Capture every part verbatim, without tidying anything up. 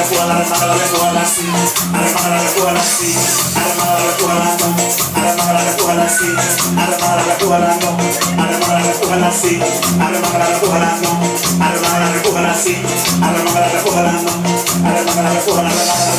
recuala, recuala, recuala, sí. Recuala, recuala, sí. Recuala, recuala, no. Recuala, recuala, sí. Recuala, recuala, no. Recuala, recuala, sí. Recuala, recuala, no. Recuala, recuala, sí. Recuala, recuala, no. Recuala, recuala,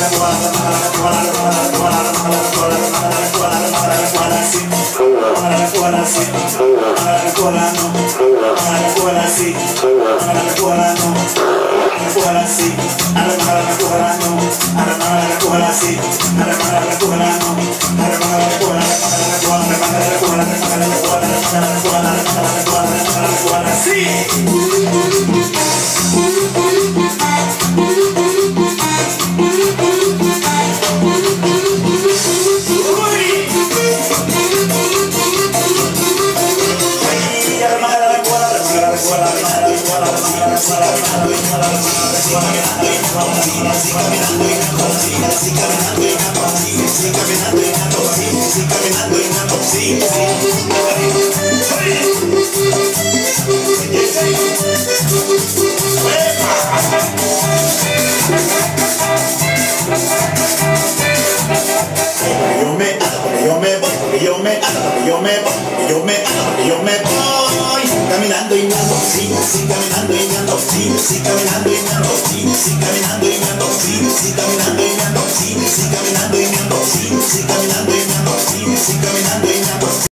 yo me, yo me, yo me, yo me voy caminando y ando, sí, sí, caminando y ando, sí, sí, caminando y ando, sí, sí, caminando y ando, sí, sí, caminando y ando, sí, sí, caminando y ando, sí, sí, caminando y ando, sí, sí, caminando y ando.